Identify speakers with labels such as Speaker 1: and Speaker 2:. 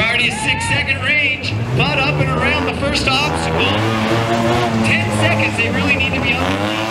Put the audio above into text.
Speaker 1: already a 6-second range, but up and around the first obstacle. 10 seconds, they really need to be on the lead.